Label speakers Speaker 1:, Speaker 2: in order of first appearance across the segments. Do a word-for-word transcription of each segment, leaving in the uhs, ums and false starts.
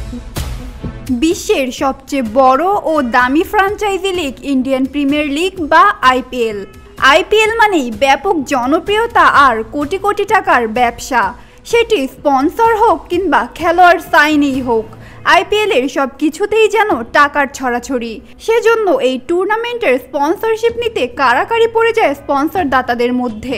Speaker 1: বিশ্বের সবচেয়ে বড় ও দামি franchise league Indian Premier League বা আইপিএল। আইপিএল মানেই ব্যাপক জনপ্রিয়তা আর কোটি কোটি টাকার ব্যবসা, সেটি স্পন্সর হোক কিংবা খেলোয়াড় সাইনেই হোক। আইপিএল এর সব কিছুতেই যেন টাকার ছড়াছড়ি। সেজন্য এই টুর্নামেন্টের স্পন্সরশিপ নিতে কারাকারি পড়ে যায় স্পন্সর দাতাদের মধ্যে।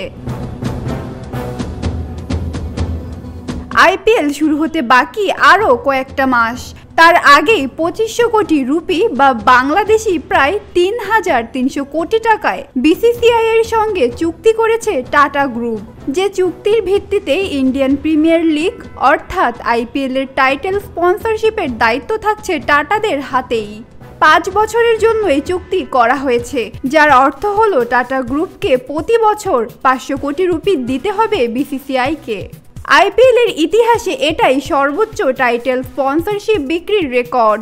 Speaker 1: আইপিএল শুরু হতে বাকি আরও কয়েকটা মাস, তার আগেই পঁচিশশো কোটি রুপি বা বাংলাদেশি প্রায় তিন হাজার তিনশো কোটি টাকায় বিসিসিআই এর সঙ্গে চুক্তি করেছে টাটা গ্রুপ, যে চুক্তির ভিত্তিতে ইন্ডিয়ান প্রিমিয়ার লিগ অর্থাৎ আইপিএল এর টাইটেল স্পন্সরশিপের দায়িত্ব থাকছে টাটাদের হাতেই। পাঁচ বছরের জন্য এই চুক্তি করা হয়েছে, যার অর্থ হলো টাটা গ্রুপকে প্রতি বছর পাঁচশো কোটি রুপি দিতে হবে বিসিসিআইকে। আইপিএল এর ইতিহাসে এটাই সর্বোচ্চ টাইটেল স্পন্সরশিপ বিক্রির রেকর্ড।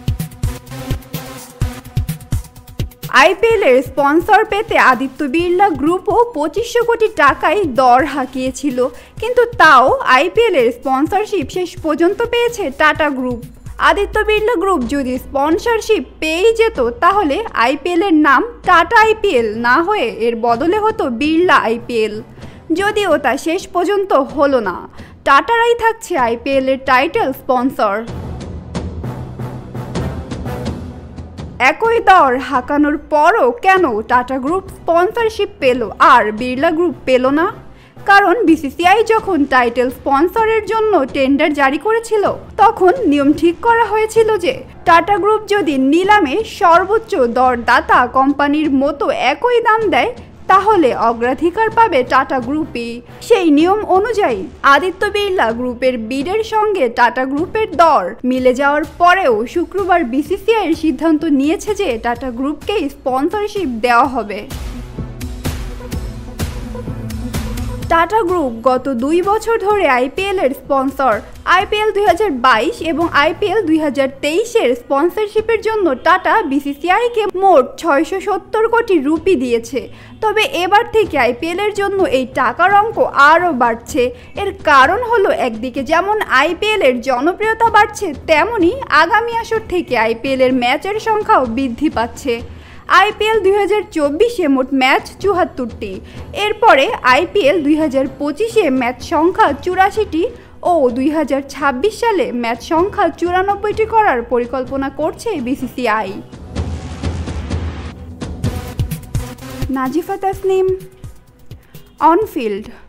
Speaker 1: আইপিএল এর স্পন্সর পেতে আদিত্য বিড়লা গ্রুপও পঁচিশশো কোটি টাকায় দর হাঁকিয়েছিল, কিন্তু তাও আইপিএল এর স্পন্সরশিপ শেষ পর্যন্ত পেয়েছে টাটা গ্রুপ। আদিত্য বিড়লা গ্রুপ যদি স্পন্সরশিপ পেয়েই যেত, তাহলে আইপিএল এর নাম টাটা আইপিএল না হয়ে এর বদলে হতো বিড়লা আইপিএল। যদিও তা শেষ পর্যন্ত হলো না, টাটারাই থাকছে আইপিএল এর টাইটেল স্পন্সর। একই দর হাঁকানোর পরও কেন টাটা গ্রুপ স্পন্সরশিপ পেল আর বিড়লা গ্রুপ পেল না? কারণ বিসিসিআই যখন টাইটেল স্পন্সরের জন্য টেন্ডার জারি করেছিল, তখন নিয়ম ঠিক করা হয়েছিল যে টাটা গ্রুপ যদি নিলামে সর্বোচ্চ দরদাতা কোম্পানির মতো একই দাম দেয়, তাহলে অগ্রাধিকার পাবে টাটা গ্রুপই। সেই নিয়ম অনুযায়ী আদিত্য বিড়লা গ্রুপের বিডের সঙ্গে টাটা গ্রুপের দর মিলে যাওয়ার পরেও শুক্রবার বিসিসিআই এর সিদ্ধান্ত নিয়েছে যে টাটা গ্রুপকেই স্পন্সরশিপ দেওয়া হবে। টাটা গ্রুপ গত দুই বছর ধরে আইপিএল এর স্পন্সর। আইপিএল দুই হাজার বাইশ এবং আইপিএল দুই হাজার তেইশের স্পন্সরশিপের জন্য টাটা বিসিসিআইকে মোট ছয়শো সত্তর কোটি রুপি দিয়েছে। তবে এবার থেকে আইপিএল এর জন্য এই টাকার অঙ্ক আরও বাড়ছে। এর কারণ হলো, একদিকে যেমন আইপিএল এর জনপ্রিয়তা বাড়ছে, তেমনই আগামী আসর থেকে আইপিএল এর ম্যাচের সংখ্যাও বৃদ্ধি পাচ্ছে। আইপিএল দুই হাজার চব্বিশে মোট ম্যাচ চুয়াত্তরটি, এরপরে আইপিএল দুই হাজার পঁচিশে ম্যাচ সংখ্যা চুরাশিটি ও দুই হাজার ছাব্বিশ সালে ম্যাচ সংখ্যা চুরানব্বইটি করার পরিকল্পনা করছে BCCI. Nazifa Tasnim, on field.